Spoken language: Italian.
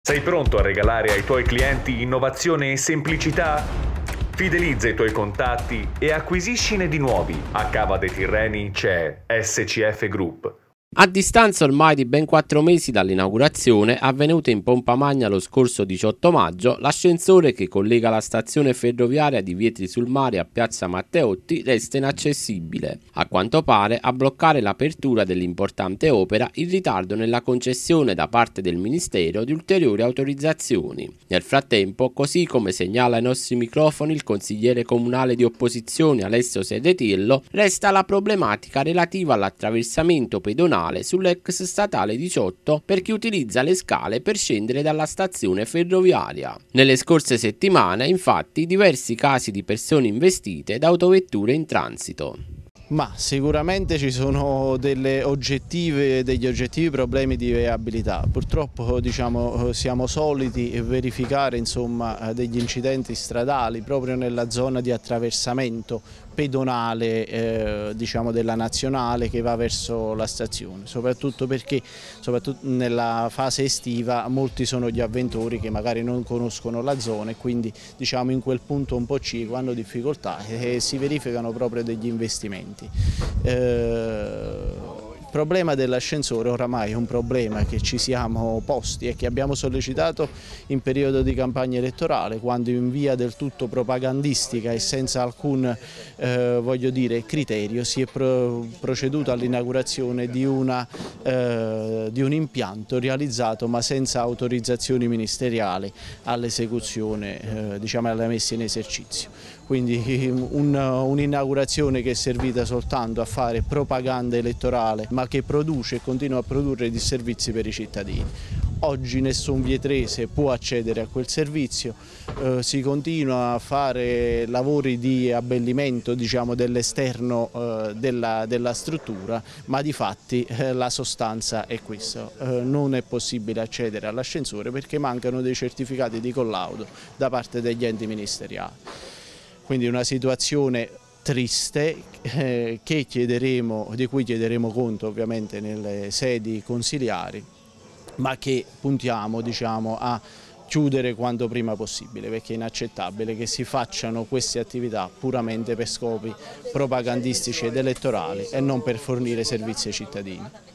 Sei pronto a regalare ai tuoi clienti innovazione e semplicità? Fidelizza i tuoi contatti e acquisiscine di nuovi. A Cava dei Tirreni c'è SCF Group. A distanza ormai di ben 4 mesi dall'inaugurazione, avvenuta in pompa magna lo scorso 18 maggio, l'ascensore che collega la stazione ferroviaria di Vietri sul Mare a Piazza Matteotti resta inaccessibile. A quanto pare, a bloccare l'apertura dell'importante opera il ritardo nella concessione da parte del Ministero di ulteriori autorizzazioni. Nel frattempo, così come segnala ai nostri microfoni il consigliere comunale di opposizione Alessio Serretillo, resta la problematica relativa all'attraversamento pedonale sull'ex statale 18 per chi utilizza le scale per scendere dalla stazione ferroviaria. Nelle scorse settimane, infatti, diversi casi di persone investite da autovetture in transito. Ma sicuramente ci sono degli oggettivi problemi di viabilità. Purtroppo siamo soliti verificare degli incidenti stradali proprio nella zona di attraversamento pedonale della nazionale che va verso la stazione, soprattutto perché nella fase estiva molti sono gli avventori che magari non conoscono la zona e quindi in quel punto un po' cieco hanno difficoltà e si verificano proprio degli investimenti. Il problema dell'ascensore oramai è un problema che ci siamo posti e che abbiamo sollecitato in periodo di campagna elettorale, quando in via del tutto propagandistica e senza alcun criterio si è proceduto all'inaugurazione di un impianto realizzato ma senza autorizzazioni ministeriali all'esecuzione, alla messa in esercizio. Quindi un'inaugurazione che è servita soltanto a fare propaganda elettorale ma che produce e continua a produrre disservizi per i cittadini. Oggi nessun vietrese può accedere a quel servizio, si continua a fare lavori di abbellimento dell'esterno della struttura, ma di fatti la sostanza è questa. Non è possibile accedere all'ascensore perché mancano dei certificati di collaudo da parte degli enti ministeriali. Quindi una situazione triste di cui chiederemo conto ovviamente nelle sedi consiliari, ma che puntiamo a chiudere quanto prima possibile, perché è inaccettabile che si facciano queste attività puramente per scopi propagandistici ed elettorali e non per fornire servizi ai cittadini.